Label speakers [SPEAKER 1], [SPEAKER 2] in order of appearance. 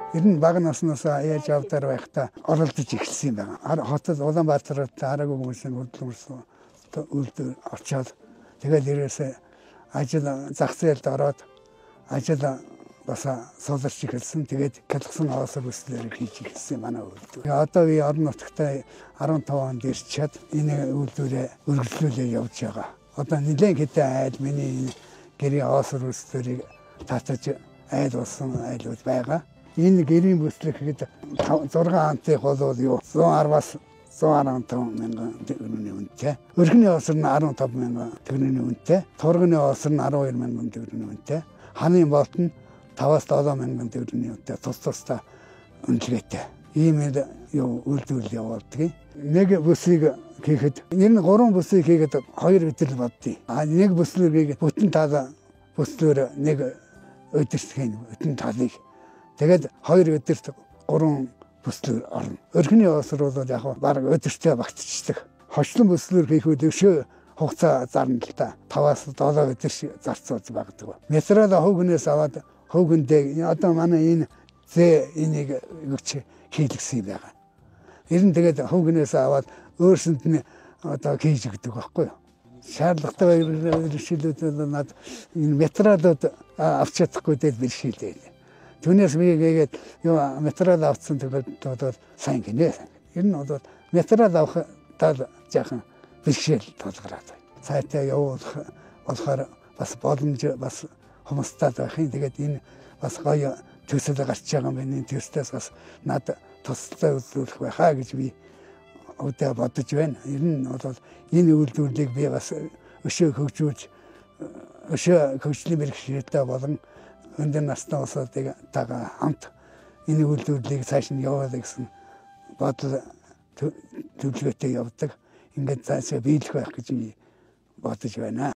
[SPEAKER 1] Ер нь бага наснаас яаж явдаар байхдаа оролдож эхэлсэн юм байна. Хотод Улаанбаатарт хараагүй хүмүүсийн үлдэр очоод тэгэл ерөөсөө ажил зах зээлд ороод ажил бас сууларч эхэлсэн. Тэгээд галгсан хоосор өслөөр хийж эхэлсэн манай үйлдвэр. Одоо би орон нутгад 15 онд ирчээд энэ үйлдвэрээ үргэлжлүүлээ явж байгаа. Одоо нэлээд хэдэн айл миний гэрийн хоосор өслөөрийг татаж айл болсон айлууд байгаа. Энэ гэрийн бүслэг хэд 6 хантыг бол юу 110-аас 115 мянган төгрөгийн үнэтэй. Өрхний хоосор нь 15 мянган төгрөгийн үнэтэй. Турганы хоосор нь 12 мянган төгрөгийн үнэтэй. Ханын болт нь 5-аас 7 мянган төгрөгийн үнэтэй. Тусдаа үнэлгээтэй. Ийм юу үйлдвэрлэл явуулдаг. Нэг бүсийг хийхэд энэ 3 бүсийг хийгээд 2 өдөр боддیں۔ Нэг бүслийг хийгээд бүтэн тал бүслөөр нэг өдөртгийн бүтэн талыг тэгээд 2 өдөрт 3 бүслэр орно. Өрхний хоосор бол яг баг өдөртөө багтчихдаг. Хочлон бүслэр хийхүүд өшөө хугацаа зарна л та. 5-аас 7 өдөр зарцуулж багдаг. Материал хөвгнөөс аваад хөвгөндөө одоо манай энэ энийг өгч хийлгсэн байгаа. Ер нь тэгээд хөвгнөөс аваад өөрсөнд нь одоо хийж өгдөг байхгүй юу? Шаардлагатай бэрхшээлүүд над энэ материалууд авч чадахгүй дээр бэрхшээлээ. Түүнээс би гээд материал авсан тэгээд бол сайн гинэ. Ер нь бол материал авахтаа жаахан бэрхшээл тулгараад байна. Цайтай явуулах болохоор бас боломж бас хумстаад байх юм. Тэгээд энэ бас гоё төсөл гарч байгаа юм байна. Энэ төслөөс бас над туслалцаа үзүүлэх байхаа гэж би өдөө бодож байна. Ер нь бол энэ үйлдвэрлэлийг би бас өшөө хөгжлийн бэрхшээлтэй болон өндөр насны улсуудыг тагаа хамт энэ үйлдвэрлэлийг цааш нь явуулах гэсэн бодол төлөвлөгөөтэй явдаг. Ингээд цаашаа биелэх байх гэж би бодож байна.